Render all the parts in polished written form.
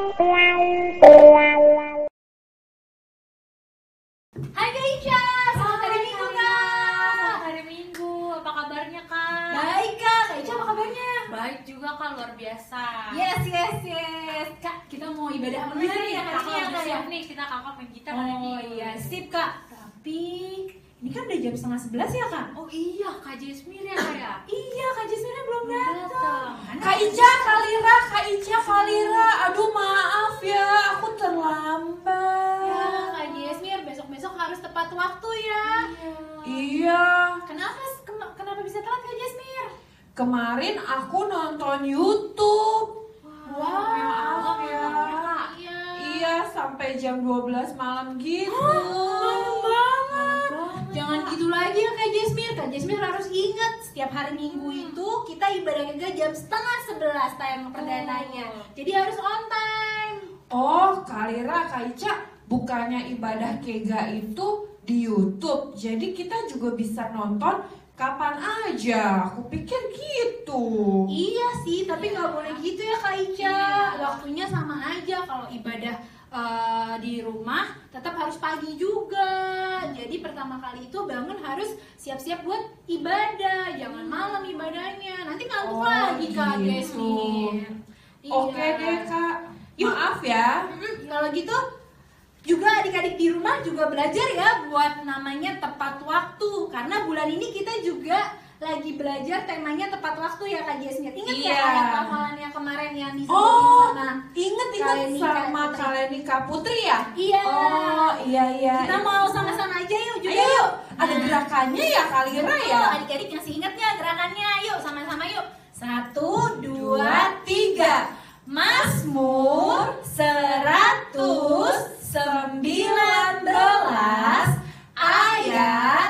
Hai Kak Ica, selamat hari Minggu Kak. Selamat hari Minggu, apa kabarnya Kak? Baik Kak Ica apa kabarnya? Baik juga Kak, luar biasa. Yes. Kak, kita mau ibadah apa Iya nih nih, hari kakak ini ya udah Kak ya? siap nih, kita kakak main gitar hari ini. Oh iya, sip Kak. Tapi ini kan udah jam 10:30 ya Kak? Oh iya, Kak Jasmine ya Kak ya? Iya, Kak Jasmine belum Belum datang. datang. Kak Ica, Kalira, aduh maaf ya, aku terlambat. Ya Kak Jasmine, besok-besok harus tepat waktu ya. Iya, Kenapa bisa telat Kak Jasmine? kemarin aku nonton YouTube. Wah, maaf ya. Iya. Iya, sampai jam 12 malam gitu. Malam banget. Jangan gitu lagi ya Kak Jasmine. Kak Jasmine harus ingat setiap hari Minggu itu kita ibadah kega jam 10:30 tayang perdananya. Jadi harus on time. Oh, Kalira, Kak Ica, bukannya ibadah kega itu di YouTube. Jadi kita juga bisa nonton kapan aja. Aku pikir gitu. Iya sih, tapi nggak boleh gitu ya Kak Ica. Iya. Waktunya sama aja. Kalau ibadah di rumah tetap harus pagi juga. Jadi pertama kali itu bangun harus siap-siap buat ibadah. Jangan malam ibadahnya. Nanti ngantuk Oh, lagi Kak gitu. Jasmine. Oke Iya. deh, Kak. Yuk. Maaf ya. Kalau gitu juga adik-adik di rumah juga belajar ya buat namanya tepat waktu. Karena bulan ini kita juga lagi belajar temanya tepat waktu ya Kak Jasmine. Ingat ya Iya. ayat hafalannya kemarin yang disebutin Oh, sama inget Kalenika sama Putri. Kalenika Putri ya? Iya. Oh, iya. Kita mau sama-sama aja yuk juga. Ayo, yuk. ada Nah, gerakannya ya Kalira betul, ya? adik-adik masih ingatnya gerakannya. Yuk sama-sama yuk. 1, 2, 2, 3. Mazmur 119 ayat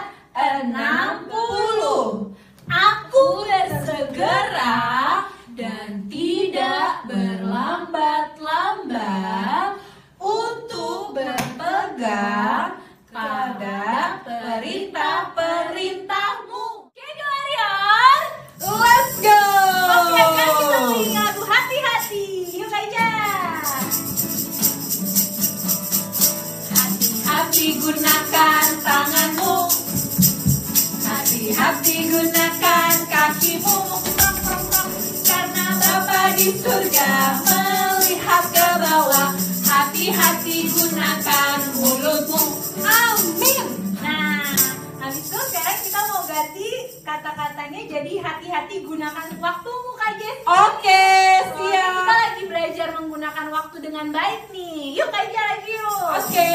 60. Aku bersegera dan tidak berlambat-lambat untuk berpegang pada perintah-perintahmu. Oke, Glorion. Let's go! Oke, sekarang kita sing lagu hati-hati. Yuk Kak Ica. Hati-hati gunakan tanganmu, hati-hati gunakan kakimu, karena Bapa di surga melihat ke bawah. Hati-hati gunakan mulutmu. Amin. Nah, habis itu sekarang kita mau ganti kata-katanya jadi hati-hati gunakan waktumu Kak Jess. Oke, Soalnya kita siap. lagi belajar menggunakan waktu dengan baik nih. Yuk Kak Ica lagi yuk. Oke.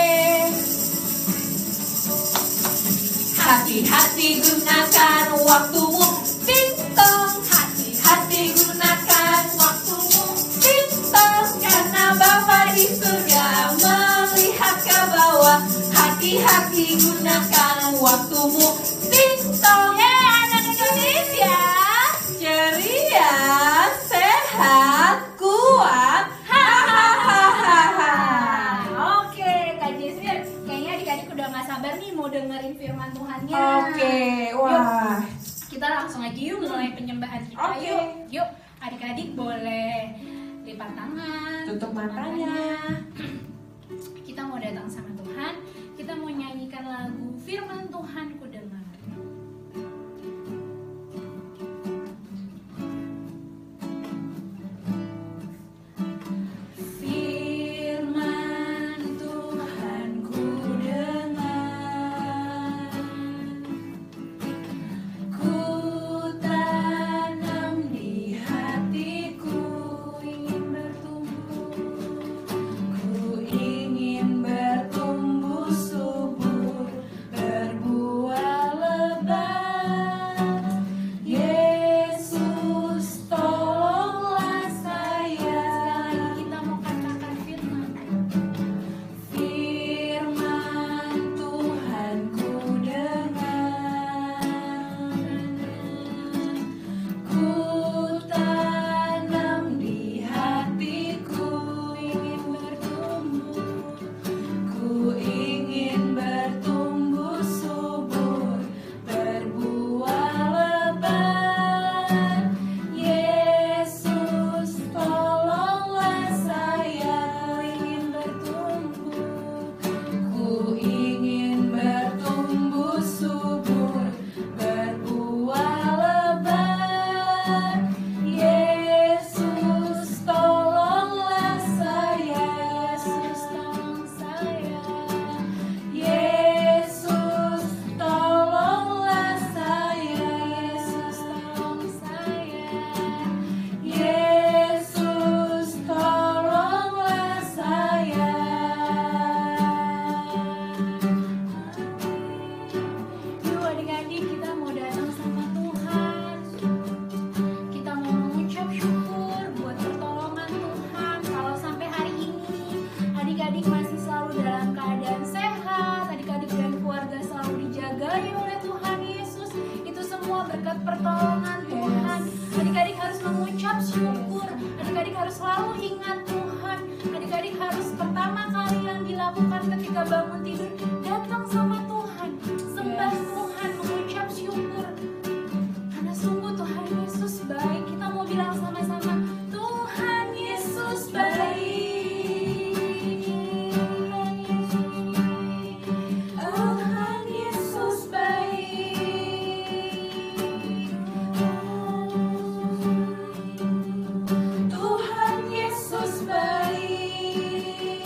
Hati-hati gunakan waktumu, ting-tong. Hati-hati gunakan waktumu, ting-tong. Karena Bapa di surga melihat ke bawah. Hati-hati gunakan waktumu, ting-tong. Anak Indonesia. Ceria, sehat, kuat. Hahaha. Oke, Kak Jasmine, kayaknya adik-adik udah gak sabar nih mau dengerin firman Tuhannya. Oke, wah. Kita langsung aja yuk mulai penyembahan kita. Oke. Yuk, adik-adik boleh lipat tangan, Tutup matanya. Kita mau datang sama Tuhan. Kita mau nyanyikan lagu firman Tuhan ku dengar. Firman Tuhan ku dengar, ku tanam di hatiku, ingin bertumbuh selalu ingat Tuhan. Adik-adik harus pertama kali yang dilakukan ketika bangun tidur, datang sama Tuhan, sembah Tuhan, mengucap syukur. Karena sungguh Tuhan Yesus baik. Kita mau bilang sama-sama, Tuhan Yesus baik. Tuhan Yesus baik. Tuhan Yesus baik.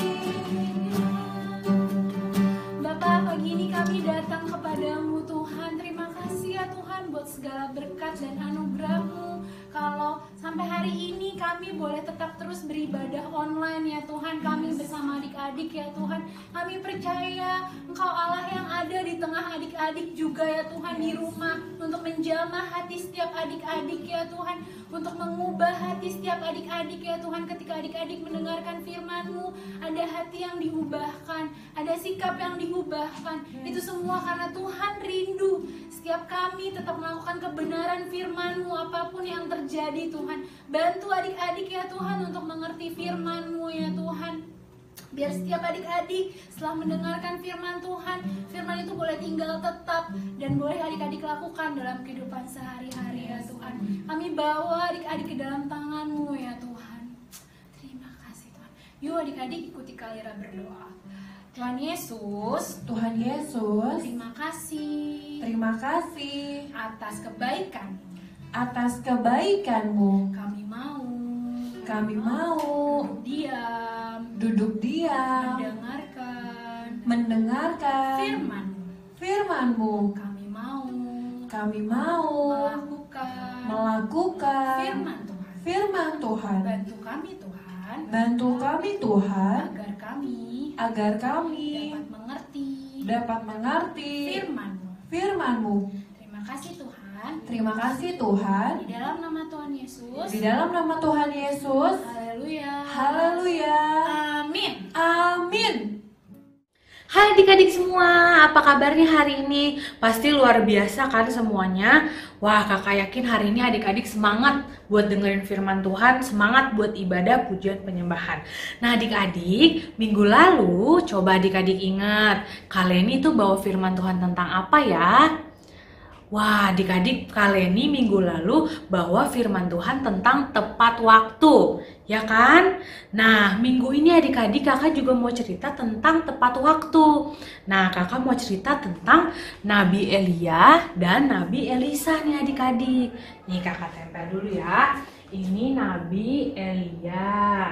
Bapak, pagi ini kami datang kepadamu Tuhan. Terima kasih ya Tuhan buat segala berkat dan anugerah-Mu. Kalau sampai hari ini kami boleh tetap terus beribadah online ya Tuhan, kami bersama adik-adik ya Tuhan. Kami percaya Engkau Allah yang ada di tengah adik-adik juga ya Tuhan, di rumah, untuk menjamah hati setiap adik-adik ya Tuhan, untuk mengubah hati setiap adik-adik ya Tuhan. Ketika adik-adik mendengarkan firman-Mu, ada hati yang diubahkan, ada sikap yang diubahkan. Itu semua karena Tuhan rindu setiap kami tetap melakukan kebenaran firman-Mu apapun yang terjadi Tuhan. Bantu adik-adik ya Tuhan untuk mengerti firman-Mu ya Tuhan. Biar setiap adik-adik setelah mendengarkan firman Tuhan, firman itu boleh tinggal tetap dan boleh adik-adik lakukan dalam kehidupan sehari-hari ya Tuhan. Kami bawa adik-adik ke dalam tangan-Mu ya Tuhan. Terima kasih Tuhan. Yuk adik-adik ikuti Kalira berdoa. Tuhan Yesus, Tuhan Yesus, terima kasih atas kebaikan-Mu. kebaikan-Mu. Kami mau duduk diam, mendengarkan firman-Mu. Kami mau melakukan firman Tuhan. Bantu kami Tuhan, agar kami dapat mengerti firman-Mu. Terima kasih Tuhan. Di dalam nama Tuhan Yesus. Haleluya. Amin. Hai adik-adik semua, apa kabarnya hari ini? Pasti luar biasa kan semuanya? Wah, kakak yakin hari ini adik-adik semangat buat dengerin firman Tuhan, semangat buat ibadah, pujian, penyembahan. Nah adik-adik, minggu lalu coba adik-adik ingat, kalian itu bawa firman Tuhan tentang apa ya? Wah, adik-adik, kalian ini minggu lalu bawa firman Tuhan tentang tepat waktu, ya kan? Nah, minggu ini adik-adik kakak juga mau cerita tentang tepat waktu. Nah, kakak mau cerita tentang Nabi Elia dan Nabi Elisa nih adik-adik. Nih kakak tempel dulu ya. Ini Nabi Elia.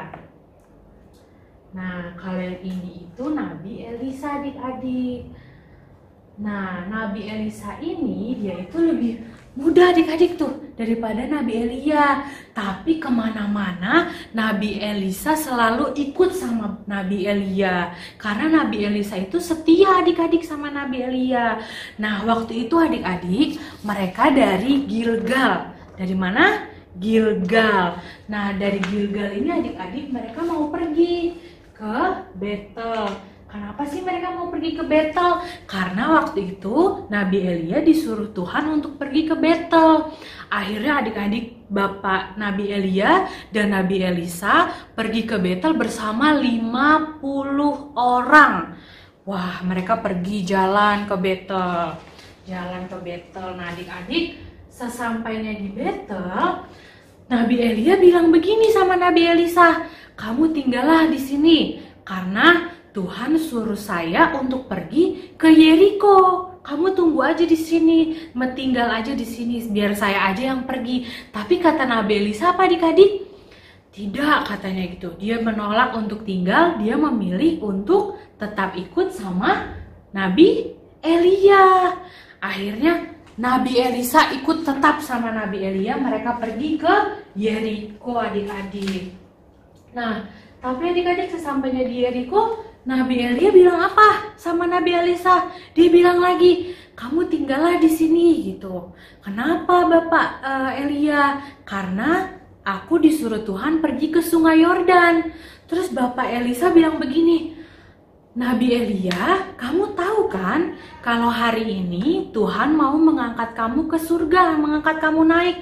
Nah, kalian ini itu Nabi Elisa adik-adik. Nah, Nabi Elisa ini dia itu lebih muda adik-adik tuh daripada Nabi Elia. Tapi kemana-mana Nabi Elisa selalu ikut sama Nabi Elia. Karena Nabi Elisa itu setia adik-adik sama Nabi Elia. Nah, waktu itu adik-adik mereka dari Gilgal. Dari mana? Gilgal. Nah, dari Gilgal ini adik-adik mereka mau pergi ke Betel. Kenapa sih mereka mau pergi ke Betel? Karena waktu itu Nabi Elia disuruh Tuhan untuk pergi ke Betel. Akhirnya adik-adik bapak Nabi Elia dan Nabi Elisa pergi ke Betel bersama 50 orang. Wah, mereka pergi jalan ke Betel. Nah adik-adik, sesampainya di Betel, Nabi Elia bilang begini sama Nabi Elisa, "Kamu tinggallah di sini karena Tuhan suruh saya untuk pergi ke Yeriko. Kamu tunggu aja di sini, tinggal aja di sini, biar saya aja yang pergi." Tapi kata Nabi Elisa apa adik-adik? Tidak, katanya gitu. Dia menolak untuk tinggal, dia memilih untuk tetap ikut sama Nabi Elia. Akhirnya Nabi Elisa ikut tetap sama Nabi Elia, mereka pergi ke Yeriko adik-adik. Nah, tapi adik-adik sesampainya di Yeriko, Nabi Elia bilang apa sama Nabi Elisa? Dia bilang lagi, "Kamu tinggallah di sini," gitu. "Kenapa Bapak Elia?" "Karena aku disuruh Tuhan pergi ke Sungai Yordan." Terus Bapak Elisa bilang begini, "Nabi Elia, kamu tahu kan kalau hari ini Tuhan mau mengangkat kamu ke surga, mengangkat kamu naik."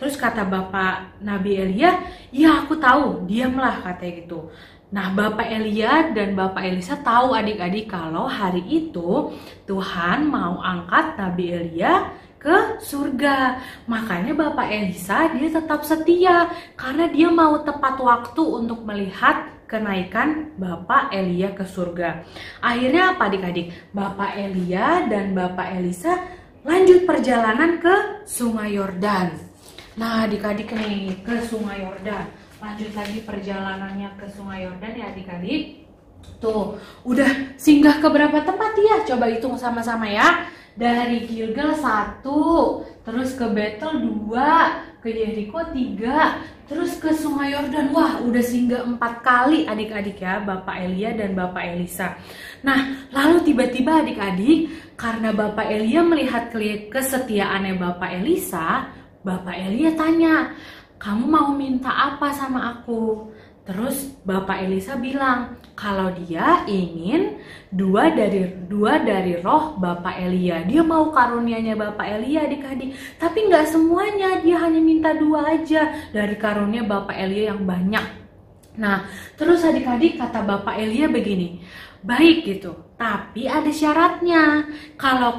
Terus kata bapak Nabi Elia, ya aku tahu, diamlah katanya gitu. Nah, Bapak Elia dan Bapak Elisa tahu adik-adik kalau hari itu Tuhan mau angkat Nabi Elia ke surga. Makanya Bapak Elisa dia tetap setia karena dia mau tepat waktu untuk melihat kenaikan Bapak Elia ke surga. Akhirnya apa adik-adik? Bapak Elia dan Bapak Elisa lanjut perjalanan ke Sungai Yordan. Nah, adik-adik nih ke Sungai Yordan. Lanjut lagi perjalanannya ke Sungai Yordan ya adik-adik. Tuh, udah singgah ke berapa tempat ya? Coba hitung sama-sama ya. Dari Gilgal 1, terus ke Betel 2, ke Yeriko 3, terus ke Sungai Yordan. Wah, udah singgah 4 kali adik-adik ya, Bapak Elia dan Bapak Elisa. Nah, lalu tiba-tiba adik-adik, karena Bapak Elia melihat kesetiaannya Bapak Elisa, Bapak Elia tanya, kamu mau minta apa sama aku? Terus Bapak Elisa bilang kalau dia ingin dua dari roh Bapak Elia. Dia mau karunianya Bapak Elia adik-adik. Tapi nggak semuanya, dia hanya minta 2 aja dari karunia Bapak Elia yang banyak. Nah, terus adik-adik kata Bapak Elia begini, baik gitu, tapi ada syaratnya. Kalau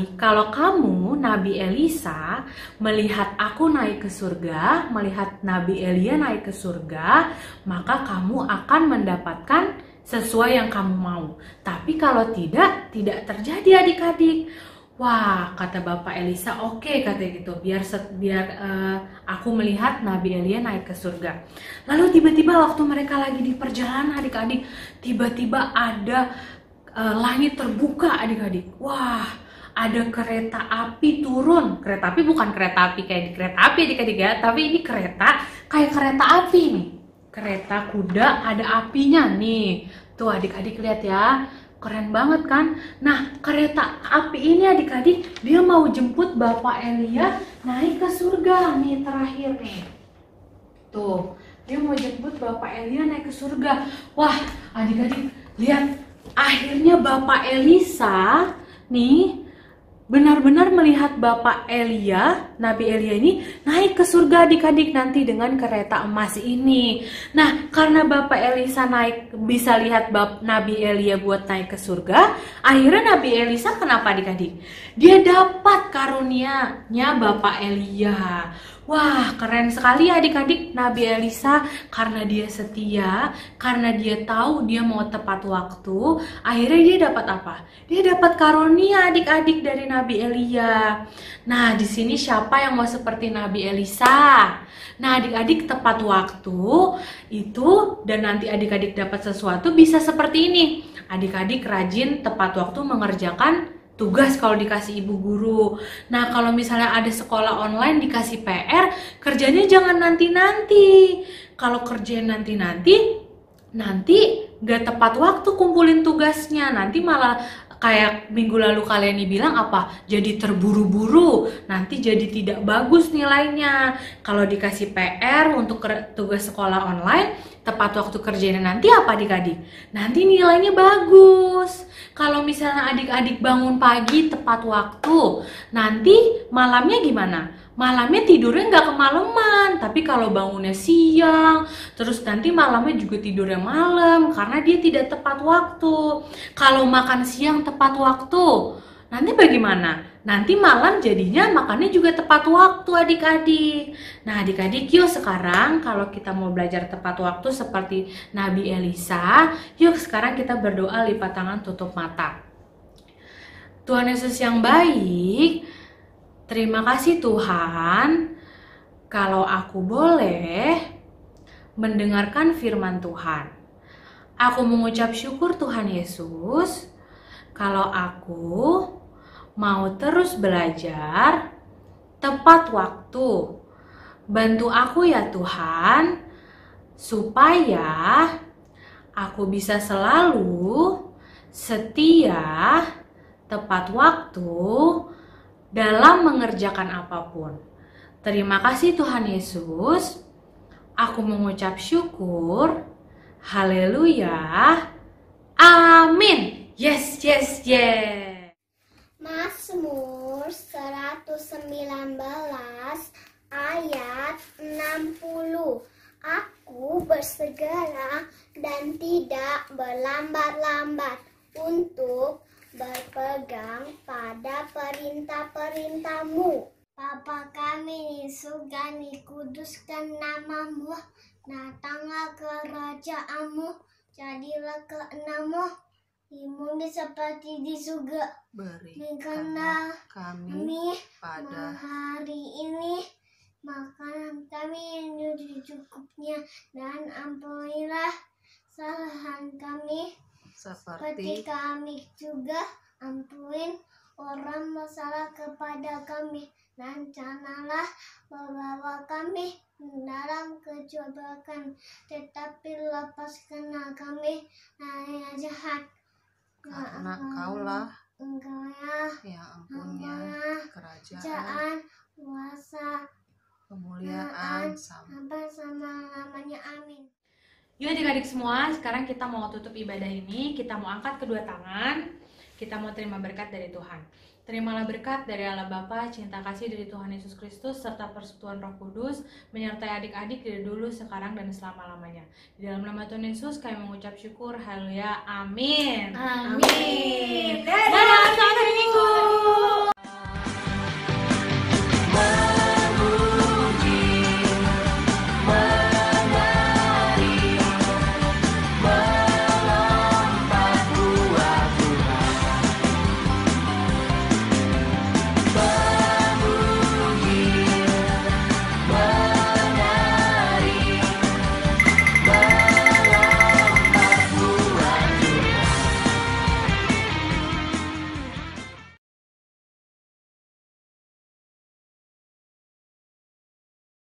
kamu Nabi Elisa melihat aku naik ke surga, melihat Nabi Elia naik ke surga, maka kamu akan mendapatkan sesuai yang kamu mau. Tapi kalau tidak terjadi adik-adik. Wah, kata Bapak Elisa, oke, katanya gitu, biar aku melihat Nabi Elia naik ke surga. Lalu tiba-tiba waktu mereka lagi di perjalanan adik-adik, tiba-tiba ada langit terbuka adik-adik. Wah, ada kereta api turun. Kereta api bukan kereta api kayak di kereta api adik-adik ya, tapi ini kereta kayak kereta api nih. Kereta kuda ada apinya nih. Tuh adik-adik lihat ya. Keren banget kan? Nah, kereta api ini adik-adik dia mau jemput Bapak Elia naik ke surga nih terakhir nih. Tuh, dia mau jemput Bapak Elia naik ke surga. Wah, adik-adik lihat, akhirnya Bapak Elisa nih benar-benar melihat Bapak Elia, Nabi Elia ini naik ke surga adik-adik nanti dengan kereta emas ini. Nah, karena Bapak Elisa bisa lihat Nabi Elia buat naik ke surga, akhirnya Nabi Elisa kenapa adik-adik? Dia dapat karunianya Bapak Elia. Wah, keren sekali adik-adik Nabi Elisa karena dia setia, karena dia tahu dia mau tepat waktu, akhirnya dia dapat apa? Dia dapat karunia adik-adik dari Nabi Elia. Nah, di sini siapa yang mau seperti Nabi Elisa? Nah, adik-adik tepat waktu itu dan nanti adik-adik dapat sesuatu bisa seperti ini. Adik-adik rajin tepat waktu mengerjakan tugas kalau dikasih ibu guru. Nah, kalau misalnya ada sekolah online dikasih PR, kerjanya jangan nanti-nanti. Kalau kerjain nanti gak tepat waktu kumpulin tugasnya. Nanti malah kayak minggu lalu kalian bilang apa? Jadi terburu-buru, nanti jadi tidak bagus nilainya. Kalau dikasih PR untuk tugas sekolah online, tepat waktu kerjanya nanti apa adik-adik? Nanti nilainya bagus. Kalau misalnya adik-adik bangun pagi tepat waktu, nanti malamnya gimana? Malamnya tidurnya nggak kemalaman, tapi kalau bangunnya siang, terus nanti malamnya juga tidurnya malam karena dia tidak tepat waktu. Kalau makan siang tepat waktu, nanti bagaimana? Nanti malam jadinya makannya juga tepat waktu adik-adik. Nah adik-adik yuk sekarang kalau kita mau belajar tepat waktu seperti Nabi Elisa, yuk sekarang kita berdoa lipat tangan tutup mata. Tuhan Yesus yang baik, terima kasih Tuhan kalau aku boleh mendengarkan firman Tuhan. Aku mengucap syukur Tuhan Yesus kalau aku mau terus belajar tepat waktu. Bantu aku ya Tuhan, supaya aku bisa selalu setia, tepat waktu dalam mengerjakan apapun. Terima kasih Tuhan Yesus. Aku mengucap syukur. Haleluya. Amin. Yes, yes, yes. Mazmur 119 ayat 60. Aku bersegera dan tidak berlambat-lambat untuk berpegang pada perintah-perintahmu. Bapa kami di surga, dikuduskan namamu, datanglah kerajaanmu, jadilah kehendakmu di bumi seperti di surga. Berikanlah kami pada hari ini makanan kami yang secukupnya, dan ampunilah kesalahan kami seperti kami juga ampun orang bersalah kepada kami, dan janganlah membawa kami dalam kecobaan, tetapi lepaskanlah kami dari yang jahat. Karena Kaulah Engkau ya yang mempunyai kerajaan, kuasa, kemuliaan sampai selama-lamanya. Amin. Yuk adik-adik semua, sekarang kita mau tutup ibadah ini. Kita mau angkat kedua tangan. Kita mau terima berkat dari Tuhan. Terimalah berkat dari Allah Bapa, cinta kasih dari Tuhan Yesus Kristus, serta persekutuan Roh Kudus, menyertai adik-adik dari dulu, sekarang, dan selama-lamanya. Di dalam nama Tuhan Yesus, kami mengucap syukur. Haleluya. Amin. Amin. Dadah, selamat